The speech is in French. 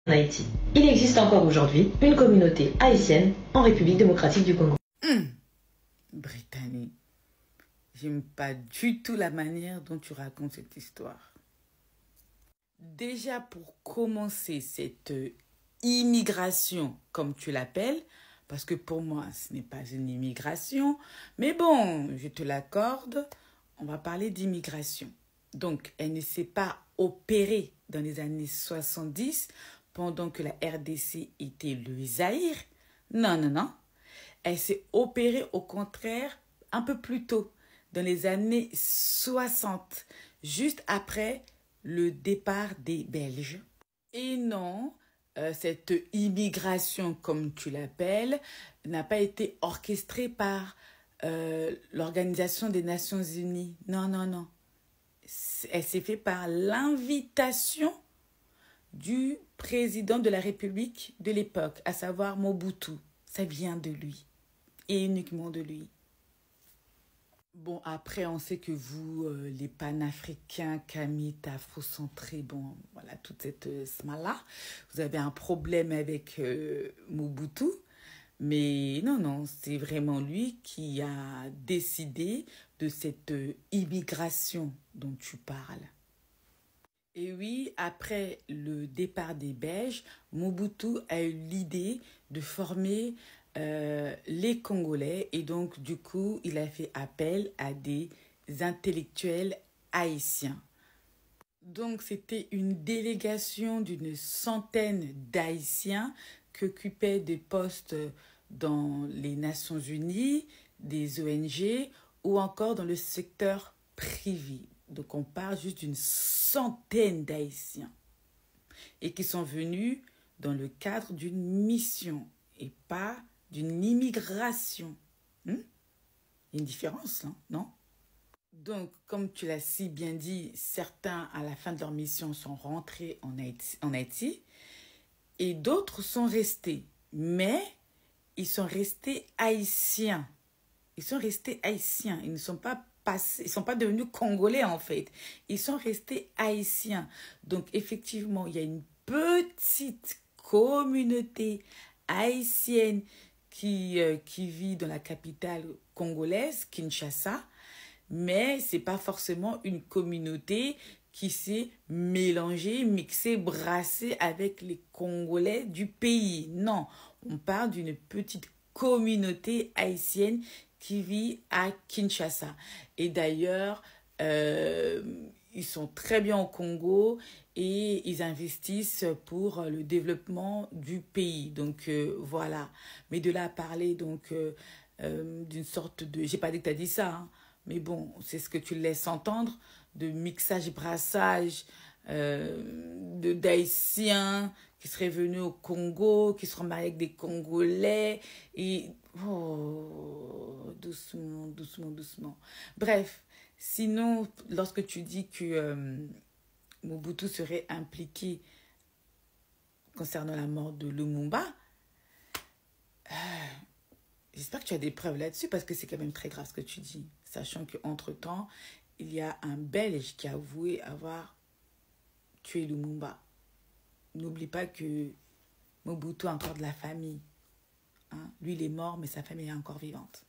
Haïti. Il existe encore aujourd'hui une communauté haïtienne en République démocratique du Congo. Brittany, j'aime pas du tout la manière dont tu racontes cette histoire. Déjà, pour commencer cette immigration, comme tu l'appelles, parce que pour moi, ce n'est pas une immigration, mais bon, je te l'accorde, on va parler d'immigration. Donc, elle ne s'est pas opérée dans les années 70, pendant que la RDC était le Zaïre. Non, non, non. Elle s'est opérée au contraire un peu plus tôt, dans les années 60, juste après le départ des Belges. Et non, cette immigration, comme tu l'appelles, n'a pas été orchestrée par l'Organisation des Nations Unies. Non, non, non. Elle s'est faite par l'invitation du président de la République de l'époque, à savoir Mobutu. Ça vient de lui, et uniquement de lui. Bon, après, on sait que vous, les panafricains, kamites, afrocentrés, bon, voilà, toute cette smala, vous avez un problème avec Mobutu. Mais non, non, c'est vraiment lui qui a décidé de cette immigration dont tu parles. Et oui, après le départ des Belges, Mobutu a eu l'idée de former les Congolais et donc du coup, il a fait appel à des intellectuels haïtiens. Donc, c'était une délégation d'une centaine d'Haïtiens qui occupaient des postes dans les Nations Unies, des ONG ou encore dans le secteur privé. Donc, on parle juste d'une centaine d'Haïtiens et qui sont venus dans le cadre d'une mission et pas d'une immigration. Il y a une différence, là, non? Donc, comme tu l'as si bien dit, certains, à la fin de leur mission, sont rentrés en Haïti et d'autres sont restés. Mais ils sont restés haïtiens. Ils sont restés haïtiens. Ils ne sont pas passés, ils ne sont pas devenus congolais en fait. Ils sont restés haïtiens. Donc, effectivement, il y a une petite communauté haïtienne qui vit dans la capitale congolaise, Kinshasa. Mais ce n'est pas forcément une communauté qui s'est mélangée, mixée, brassée avec les Congolais du pays. Non, on parle d'une petite communauté haïtienne qui vit à Kinshasa. Et d'ailleurs, ils sont très bien au Congo et ils investissent pour le développement du pays. Donc voilà. Mais de là à parler donc d'une sorte de... J'ai pas dit que tu as dit ça, hein. Mais bon, c'est ce que tu laisses entendre, de mixage, brassage, d'Haïtiens qui seraient venus au Congo, qui seraient mariés avec des Congolais. Et oh, doucement, doucement, doucement. Bref, sinon, lorsque tu dis que Mobutu serait impliqué concernant la mort de Lumumba, j'espère que tu as des preuves là-dessus parce que c'est quand même très grave ce que tu dis. Sachant qu'entre-temps, il y a un Belge qui a avoué avoir tué Lumumba. N'oublie pas que Mobutu a encore de la famille. Hein? Lui, il est mort, mais sa famille est encore vivante.